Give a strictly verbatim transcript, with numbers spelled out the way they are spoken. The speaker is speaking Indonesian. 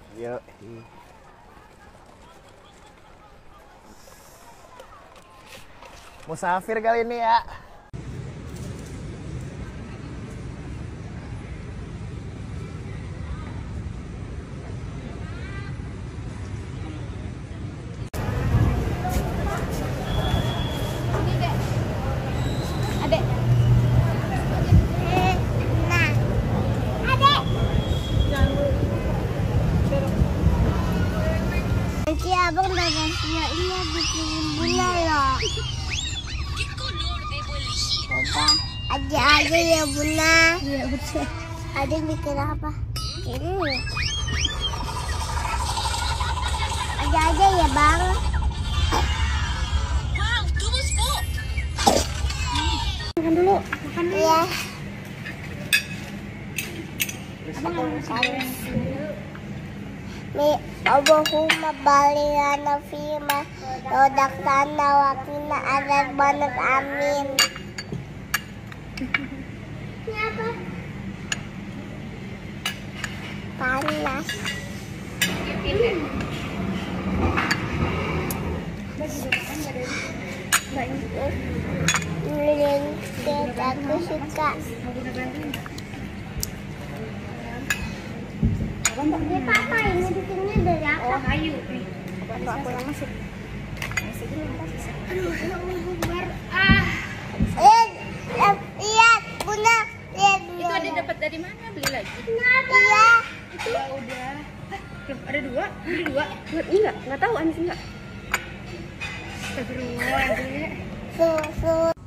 Yuk. Musafir kali ini ya. Nanti abang dagang siapnya bikin bunga loh. Coba aja aja ya bunga. Iya betul. Ada bikin apa? Ini. Aja aja ya bang. Wow, tunggu sport. Makan dulu. Makan dulu. Iya. Abang makan. Mi Allahumma baligana fima rodak sana wakina adat banget amin. Ini apa? Panas. Lengket aku suka. Ini papa ini bikinnya dari apa? Oh, kayu. Atau aku yang masuk? Masih dulu, masih. Aduh, bubar. Ah. Eh, lihat Bunda, lihat Itu ada dapat dari mana? Beli lagi? Iya. Itu ya udah. Eh, ada dua? Beli dua? Enggak, enggak tahu Anis enggak. Astagfirullah, Dek. Susu.